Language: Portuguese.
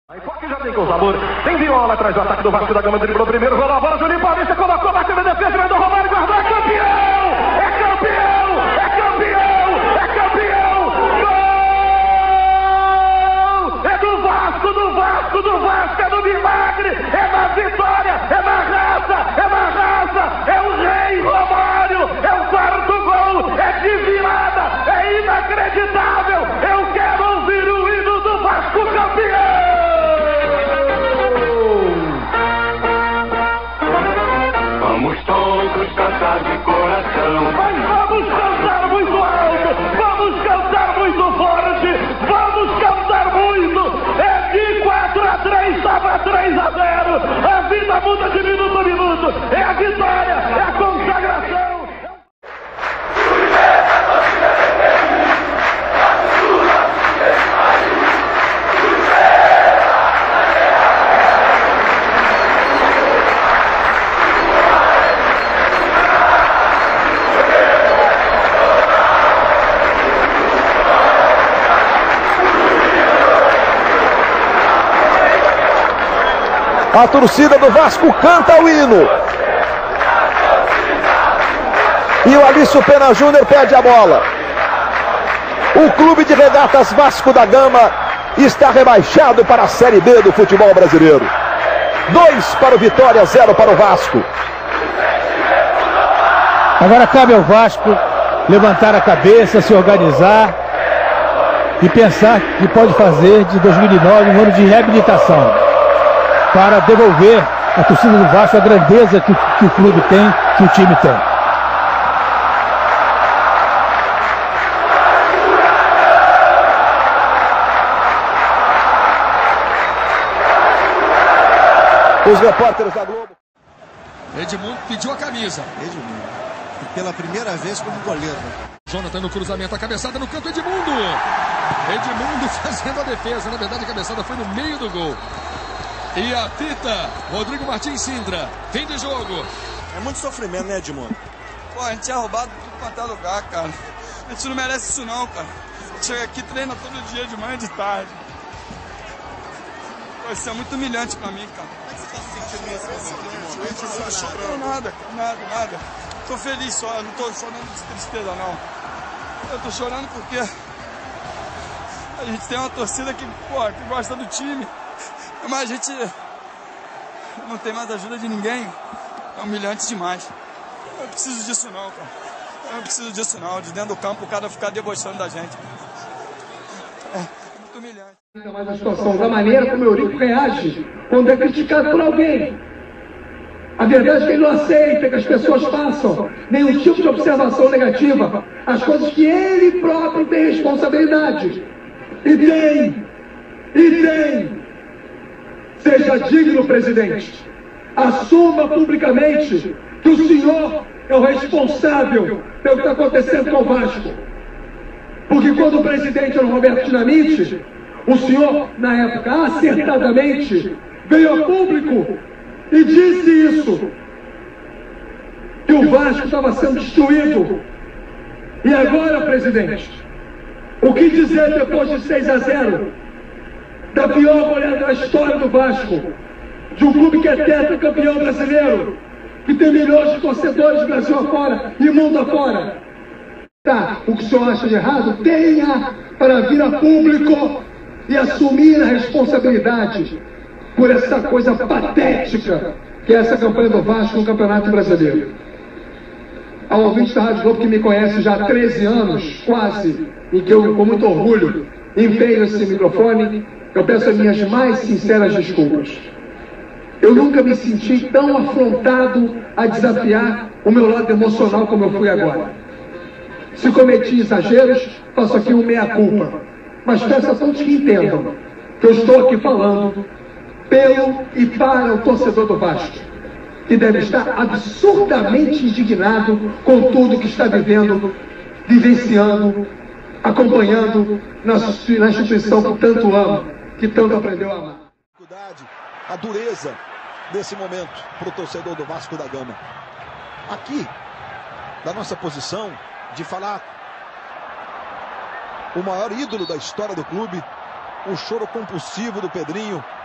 Aí Foque já tem com o sabor, tem Viola atrás do ataque do Vasco da Gama, driblou primeiro, rolou a bola, Juninho Paulista colocou, bateu na defesa, mandou Romário, guardou, é campeão! É campeão! É campeão! É campeão! Gol! É do Vasco, do Vasco, do Vasco, é do milagre, é na vitória, é na raça, é o rei Romário, é o quarto gol, é de virada, é inacreditável, eu quero ouvir o hino do Vasco campeão! Vamos todos cantar de coração. Mas vamos cantar muito alto, vamos cantar muito forte, vamos cantar muito. É de 4-3, estava 3-0. A vida muda de minuto a minuto. É a vitória, é a consagração. A torcida do Vasco canta o hino. E o Alício Pena Júnior perde a bola. O Clube de Regatas Vasco da Gama está rebaixado para a Série B do futebol brasileiro. 2 para o Vitória, 0 para o Vasco. Agora cabe ao Vasco levantar a cabeça, se organizar e pensar que pode fazer de 2009 um ano de reabilitação, para devolver à torcida do Vasco a grandeza que o clube tem, que o time tem. Os repórteres da Globo. Edmundo pediu a camisa. Edmundo. E pela primeira vez como goleiro. Jonathan no cruzamento, a cabeçada no canto, Edmundo. Edmundo fazendo a defesa. Na verdade, a cabeçada foi no meio do gol. E a fita, Rodrigo Martins Sindra, fim de jogo. É muito sofrimento, né, Edmundo? Pô, a gente é roubado tudo quanto é lugar, cara. A gente não merece isso não, cara. Chega aqui, treina todo dia, de manhã e de tarde. Pô, isso é muito humilhante pra mim, cara. Como é que você tá se sentindo nesse momento? Não, nada. Tô feliz só, eu não tô chorando de tristeza, não. Eu tô chorando porque a gente tem uma torcida que gosta do time. Mas a gente não tem mais ajuda de ninguém. É humilhante demais. Eu não preciso disso não, cara. Eu não preciso disso não. De dentro do campo o cara ficar debochando da gente. É muito humilhante. Ainda mais a situação da maneira como o Eurico reage quando é criticado por alguém. A verdade é que ele não aceita que as pessoas façam nenhum tipo de observação negativa. As coisas que ele próprio tem responsabilidade. E tem. Seja digno, presidente. Assuma publicamente que o senhor é o responsável pelo que está acontecendo com o Vasco. Porque quando o presidente era o Roberto Dinamite, o senhor, na época, acertadamente, veio a público e disse isso. Que o Vasco estava sendo destruído. E agora, presidente, o que dizer depois de 6-0? Da pior goleada da história do Vasco, de um clube que é tetracampeão brasileiro, que tem milhões de torcedores Brasil afora e mundo afora. Tá, o que o senhor acha de errado, tenha para vir a público e assumir a responsabilidade por essa coisa patética que é essa campanha do Vasco no Campeonato Brasileiro. Ao ouvinte da Rádio Globo que me conhece já há 13 anos, quase, em que eu, com muito orgulho, empenho esse microfone, eu peço as minhas mais sinceras desculpas. Eu nunca me senti tão afrontado a desafiar o meu lado emocional como eu fui agora. Se cometi exageros, faço aqui um meia-culpa. Mas peço a todos que entendam que eu estou aqui falando pelo e para o torcedor do Vasco, que deve estar absurdamente indignado com tudo que está vivendo, vivenciando, acompanhando na instituição que tanto ama, que tanto aprendeu a amar. A dureza desse momento para o torcedor do Vasco da Gama. Aqui, da nossa posição de falar o maior ídolo da história do clube, o choro compulsivo do Pedrinho